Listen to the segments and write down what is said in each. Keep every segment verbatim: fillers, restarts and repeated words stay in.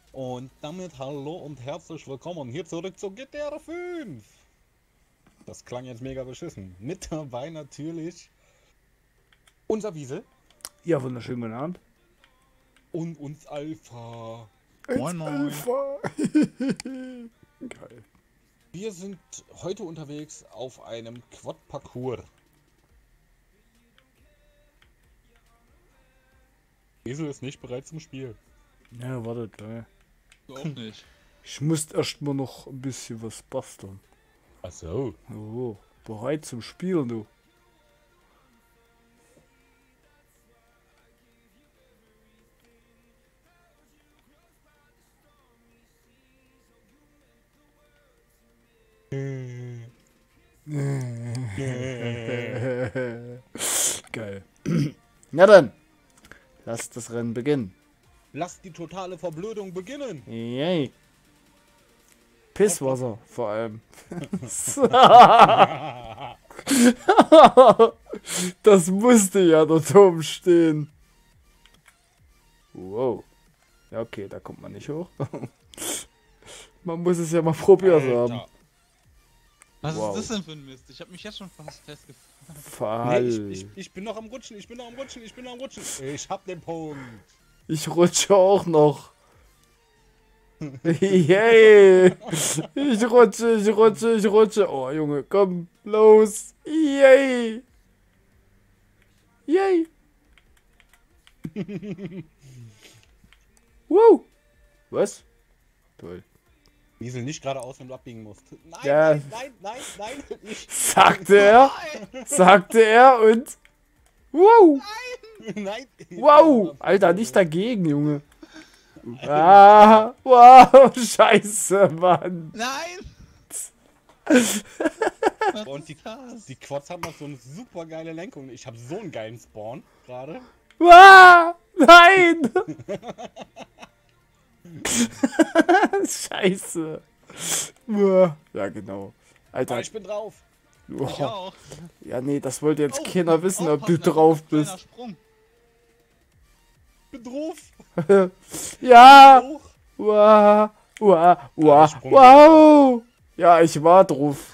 Und damit hallo und herzlich willkommen hier zurück zu G T R fünf. Das klang jetzt mega beschissen. Mit dabei natürlich unser Wiesel. Ja, wunderschönen guten Abend. Und uns Alpha. Moin, moin. Alpha. Geil. Wir sind heute unterwegs auf einem Quad-Parcours. Wiesel ist nicht bereit zum Spiel. Ja, wartet, ey. Auch nicht. Ich muss erstmal noch ein bisschen was basteln. Ach so. Oh, bereit zum Spielen, du. Geil. Na dann, lass das Rennen beginnen. Lass die totale Verblödung beginnen. Yay. Pisswasser vor allem. Das musste ja dort oben stehen. Wow. Ja, okay, da kommt man nicht hoch. Man muss es ja mal probiert haben. Alter. Was Wow. ist das denn für ein Mist? Ich hab mich jetzt schon fast festgefahren. Fall. Nee, ich, ich, ich bin noch am Rutschen, ich bin noch am Rutschen, ich bin noch am Rutschen. Ich hab den Punkt. Ich rutsche auch noch. Yay! Ich rutsche, ich rutsche, ich rutsche. Oh, Junge, komm, los. Yay! Yay! Wow! Was? Toll. Wiesel nicht geradeaus, wenn du abbiegen musst. Nein, Ja. nein, nein, nein, nein. Ich, Sagte er, sagte er und... Wow! nein. Wow! Alter, nicht dagegen, Junge. Ah, wow, scheiße, Mann. Nein! Und die, die Quads haben noch so eine super geile Lenkung. Ich habe so einen geilen Spawn gerade. Ah, nein! Scheiße. Ja, genau. Alter. Ah, ich bin drauf. Ich Oh. auch. Ja, nee, das wollte jetzt Oh, keiner wissen, ob du aufpassen, da drauf kommt ein bist. kleiner Sprung. Ich bin drauf. Ja! Hoch. Wow! Wow! Ah, Wow! Sprung. Wow! Ja, ich war drauf.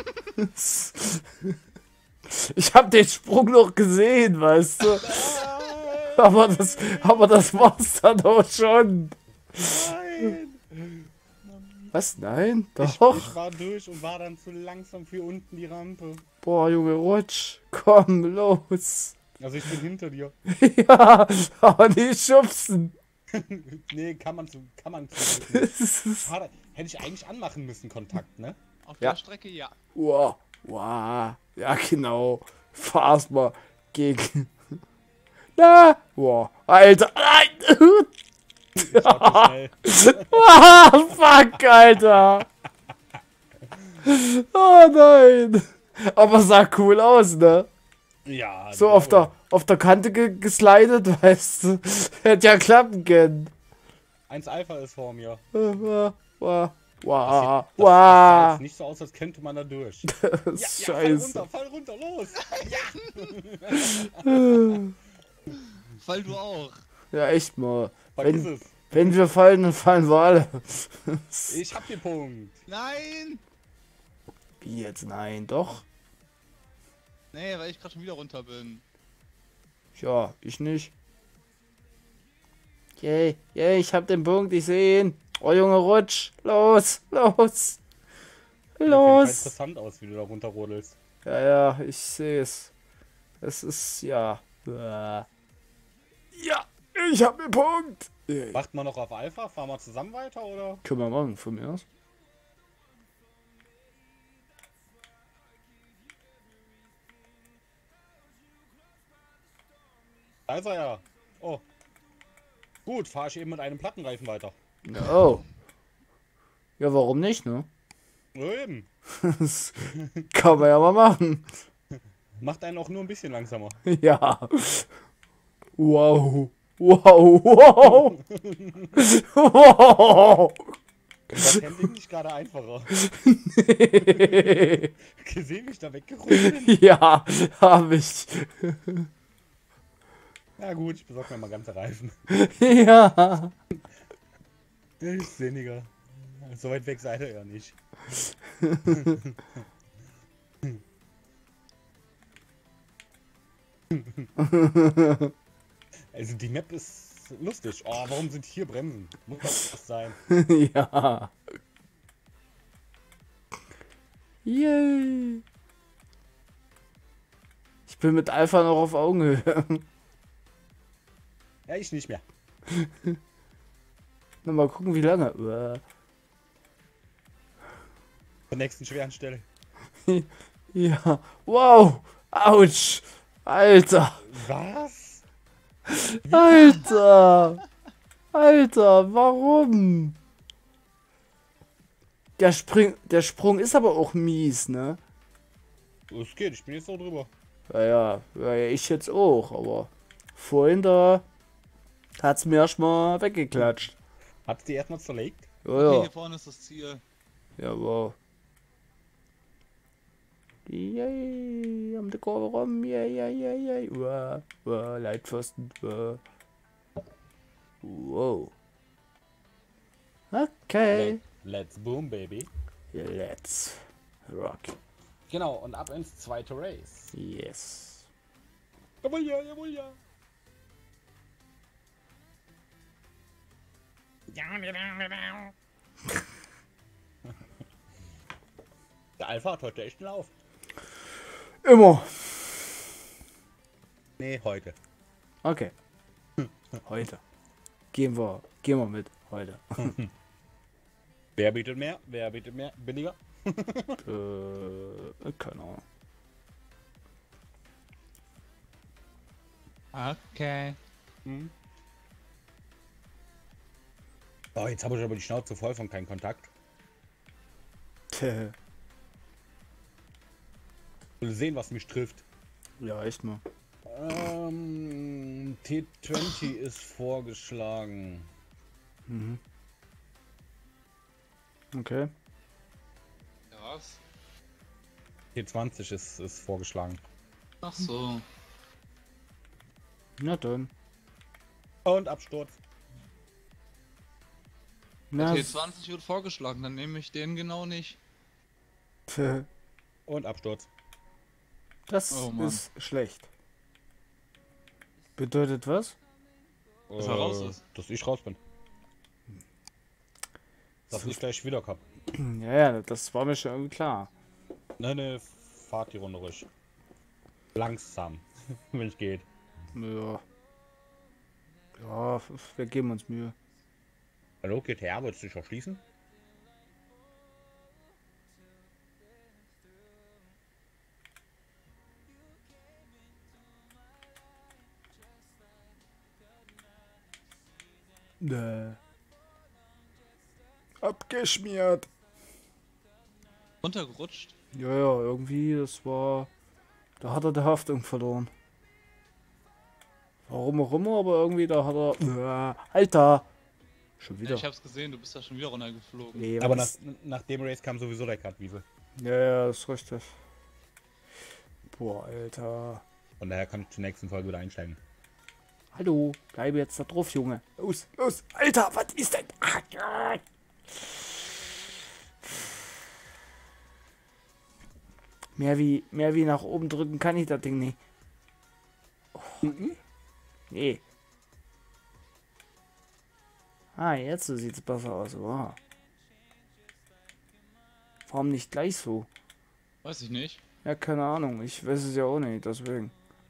Ich hab den Sprung noch gesehen, weißt du? Aber das, aber das war's dann auch schon. Nein. Was? Nein? Ich, Doch. ich war durch und war dann zu langsam für unten die Rampe. Boah, Junge, rutsch. Komm, los. Also ich bin hinter dir. Ja, aber nicht schubsen. Nee, kann man zu, kann man zu. Schade, hätte ich eigentlich anmachen müssen, Kontakt, ne? Auf Ja. der Strecke, ja. Wow, wow. Ja, genau. Fahr erstmal gegen. Na, wow. Alter, nein. Ich war zu schnell. Ah, fuck, Alter. Oh nein. Aber sah cool aus, ne? Ja. So auf der, auf der Kante ge geslidet, weißt du. Hätte ja klappen können. eins Alpha ist vor mir. Wow, wow, Das, wow, sieht, das, das sah jetzt wow. nicht so aus, als könnte man da durch. Das Ja, ist ja, fall scheiße. runter, fall runter, los! Fall du auch. Ja, echt mal. Vergiss Wenn, es. wenn wir fallen, dann fallen wir alle. Ich hab den Punkt. Nein! Wie jetzt? Nein, doch. Nee, weil ich gerade schon wieder runter bin. Ja, ich nicht. Yay, yay, ich hab den Punkt, ich seh ihn. Oh, Junge, rutsch. Los, los. Sieht auf jeden Fall Los. interessant aus, wie du da runterrodelst. Ja, ja, ich sehe es. Es ist, ja. Ja, ich hab den Punkt. Yay. Macht man noch auf Alpha? Fahren wir zusammen weiter, oder? Können wir machen, von mir aus. Da ist er ja. Oh. Gut, fahre ich eben mit einem Plattenreifen weiter. Oh. Ja, warum nicht, ne? Ja, eben. Das kann man ja mal machen. Macht einen auch nur ein bisschen langsamer. Ja. Wow. Wow, wow. Wow. Das Handling nicht gerade einfacher. Nee. Gesehen, wie ich da weggerutscht bin? Ja, hab ich. Na gut, ich besorge mir mal ganze Reifen. Ja. Ist sinniger. So weit weg seid ihr ja nicht. Also die Map ist lustig. Oh, warum sind hier Bremsen? Muss das sein? Ja. Yay. Ich bin mit Alpha noch auf Augenhöhe. Ja, ich nicht mehr. Na, mal gucken, wie lange. Uah. Zur nächsten schweren Stelle. Ja. Wow. Autsch. Alter. Was? Alter. Alter, warum? Der, Spring, der Sprung ist aber auch mies, ne? Es geht, ich bin jetzt so drüber. Ja, ja, ja, ja, ich jetzt auch, aber vorhin da hat's mir erstmal weggeklatscht. Hat's die erstmal zerlegt? Ja, Okay, ja. hier vorne ist das Ziel. Ja, wow. Yay, um die Kurve rum, yay, yay, yay, yay. Wow, wow, Leitpfosten, wow. Wow. Okay. Let's boom, baby. Let's rock. Genau, und ab ins zweite Race. Yes. Jawohl, ja, jawohl, ja. Der Alpha hat heute echt einen Lauf. Immer. Nee, heute. Okay. Heute. Gehen wir, gehen wir mit. Heute. Wer bietet mehr? Wer bietet mehr? Billiger? äh, keine Ahnung. Okay. Hm. Oh, jetzt habe ich aber die Schnauze voll von keinem Kontakt. Tja. Ich will sehen, was mich trifft. Ja, echt mal. Ähm, T zwanzig ist vorgeschlagen. Mhm. Okay. Ja, was? T zwanzig ist, ist vorgeschlagen. Ach so. Na dann. Und Absturz. Na, T zwanzig wird vorgeschlagen, dann nehme ich den genau nicht. tja. Und Absturz. Das Oh Mann. ist schlecht. Bedeutet was? Dass er raus ist. Dass ich raus bin. Dass So- ich gleich wieder hab. Ja, ja, das war mir schon irgendwie klar. Ne, ne, fahrt die Runde ruhig. Langsam, wenn es geht. Ja. Ja, wir geben uns Mühe. Hallo, G T A, willst du dich auch schließen? Nee. Abgeschmiert. Runtergerutscht. Ja, ja, irgendwie, das war... Da hat er die Haftung verloren. Warum auch immer, aber irgendwie, da hat er... Ja, Alter! Schon Ja, wieder. ich hab's gesehen, du bist da schon wieder runtergeflogen. Nee, Aber nach, was nach dem Race kam sowieso der Kartwiese. ist... Ja, ja, das ist richtig. Boah, Alter. Von daher kann ich zur nächsten Folge wieder einsteigen. Hallo, bleibe jetzt da drauf, Junge. Los, los. Alter, was ist denn? Ah, ja. Mehr wie, mehr wie nach oben drücken kann ich das Ding nicht. Oh. Nee. Ah, jetzt so sieht's besser aus. Wow. Warum nicht gleich so? Weiß ich nicht. Ja, keine Ahnung. Ich weiß es ja auch nicht, deswegen.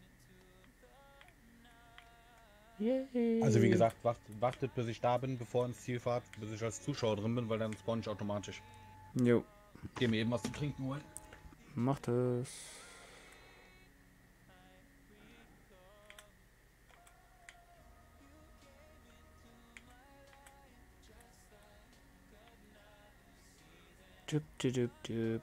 Yay. Also wie gesagt, wartet, wartet bis ich da bin, bevor ins Ziel fahrt, bis ich als Zuschauer drin bin, weil dann spawn ich automatisch. Jo, Geh mir eben was zu trinken holen. macht es. Düpp, düpp, düpp, düpp.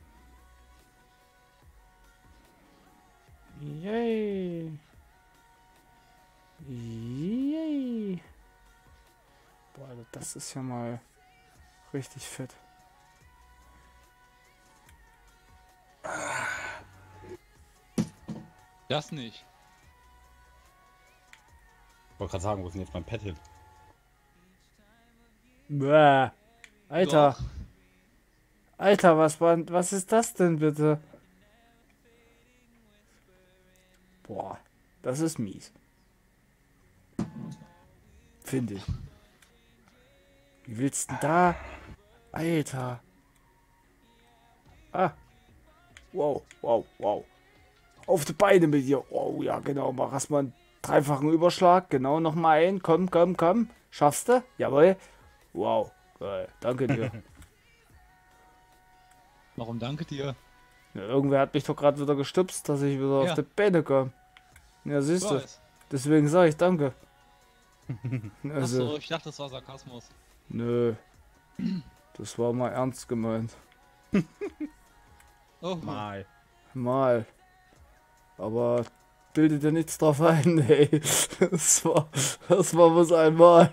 Yay. Yay. Boah, Alter, das ist ja mal richtig fett. Das nicht. Ich wollte gerade sagen, wo ist denn jetzt mein Pad hin? Bäh. Alter. Doch. Alter, was war, was ist das denn bitte? Boah, das ist mies. Finde ich. Wie willst du denn da? Alter. Ah. Wow, wow, wow. Auf die Beine mit dir. Oh ja, genau. Mach erstmal einen dreifachen Überschlag. Genau, nochmal ein. Komm, komm, komm. Schaffst du? Jawohl. Wow. Geil. Danke dir. Warum danke dir? Ja, irgendwer hat mich doch gerade wieder gestupst, dass ich wieder Ja. auf die Beine komme. Ja, Ich siehst du. weiß. Deswegen sage ich danke. Also, Achso, ich dachte, das war Sarkasmus. nö. Das war mal ernst gemeint. Oh, Mal. Mal. Aber bildet dir nichts drauf ein, ey. Das war, das war was einmal.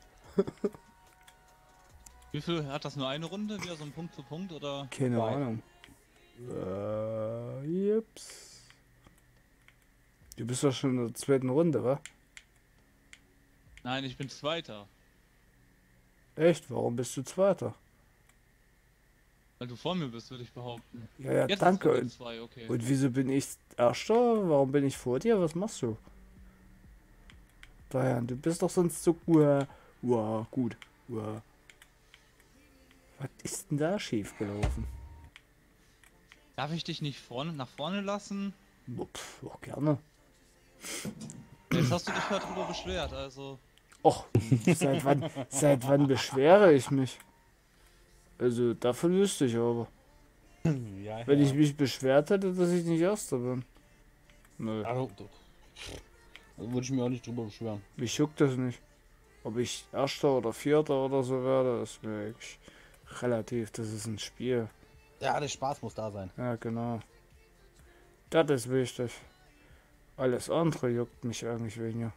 wie viel hat das nur eine Runde? Wieder so ein Punkt zu Punkt oder? Keine Zwei. Ahnung. Äh, jips. Du bist doch schon in der zweiten Runde, wa? Nein, ich bin Zweiter. Echt? Warum bist du Zweiter? Weil du vor mir bist, würde ich behaupten. Ja, ja, Jetzt danke. ist Runde Und, zwei, okay. und wieso bin ich Erster? Warum bin ich vor dir? Was machst du? Bayern, du bist doch sonst so uah, uah, gut. Uah. Was ist denn da schief gelaufen? Darf ich dich nicht vorne nach vorne lassen? Pff, auch gerne. Jetzt hast du dich halt drüber beschwert, also. Och, seit wann, seit wann beschwere ich mich? Also, davon wüsste ich aber. Ja, Wenn ja. ich mich beschwert hätte, dass ich nicht Erster bin. Nö, Also, also würde ich mir auch nicht drüber beschweren. mich juckt das nicht. Ob ich Erster oder Vierter oder so werde, ist mir eigentlich relativ. Das ist ein Spiel. Ja, der Spaß muss da sein. Ja, genau. Das ist wichtig. Alles andere juckt mich eigentlich weniger.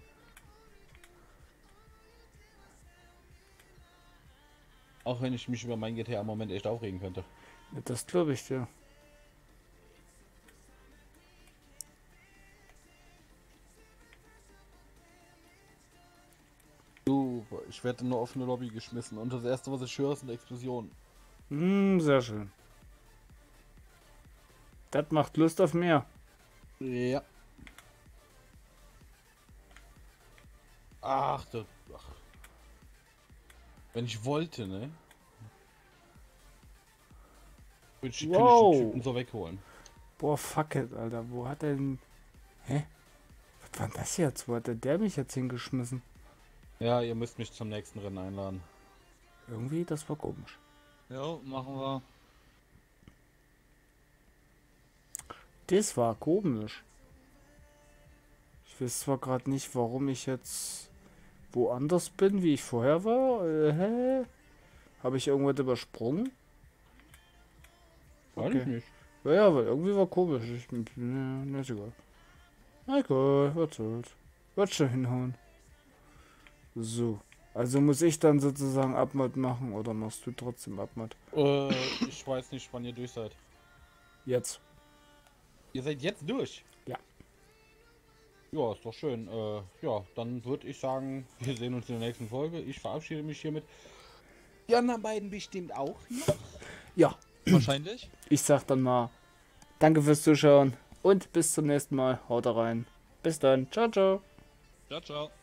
Auch wenn ich mich über mein G T A im Moment echt aufregen könnte. Ja, das glaube ich dir. Du, ich werde in eine offene Lobby geschmissen und das erste, was ich höre, sind Explosionen. Hm, sehr schön. Das macht Lust auf mehr. Ja. Ach, du. Ach. Wenn ich wollte, ne? Würde ich die Wow. Typen so wegholen. Boah, fuck it, Alter. Wo hat denn... Hä? Was war denn das jetzt? Wo hat denn der mich jetzt hingeschmissen? Ja, ihr müsst mich zum nächsten Rennen einladen. Irgendwie, das war komisch. Ja, machen wir. Das war komisch. Ich weiß zwar gerade nicht, warum ich jetzt woanders bin, wie ich vorher war. Äh, hä? Habe ich irgendwas übersprungen? Weiß Okay. ich nicht. Ja, ja, weil irgendwie war komisch. Ich, ne, ne, ist egal. Na egal, was soll's. Wird schon hinhauen. So. Also muss ich dann sozusagen Abmod machen oder machst du trotzdem Abmod? Äh, ich weiß nicht, wann ihr durch seid. Jetzt. Ihr seid jetzt durch? Ja. Ja, ist doch schön. Äh, ja, dann würde ich sagen, wir sehen uns in der nächsten Folge. Ich verabschiede mich hiermit. Die anderen beiden bestimmt auch. Ja. Wahrscheinlich. Ich sag dann mal danke fürs Zuschauen und bis zum nächsten Mal. Haut rein. Bis dann. Ciao, ciao. Ciao, ciao.